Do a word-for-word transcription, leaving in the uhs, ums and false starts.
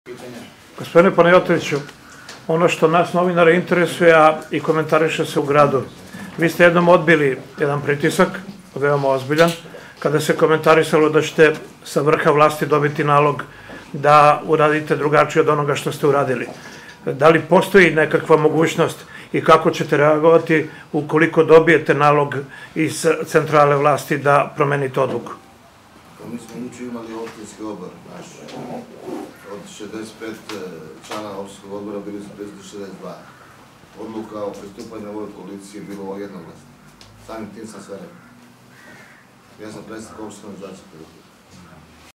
Gospodine Panajotoviću, ono što nas novinare interesuje, a i komentariše se u gradu, vi ste jednom odbili jedan pritisak, veoma ozbiljan, kada se komentarisalo da ćete sa vrha vlasti dobiti nalog da uradite drugačije od onoga što ste uradili. Da li postoji nekakva mogućnost i kako ćete reagovati ukoliko dobijete nalog iz centrale vlasti da promenite odluku? Mi smo juče imali opštinski odbor naš. Od šezdeset pet člana opštinskog odbora bili su prisutni šezdeset dva. Odluka o pristupanju ovoj koaliciji je bilo jednoglasno. Samim tim sam sve rekao. Ja sam predstavnik opštinske organizacije.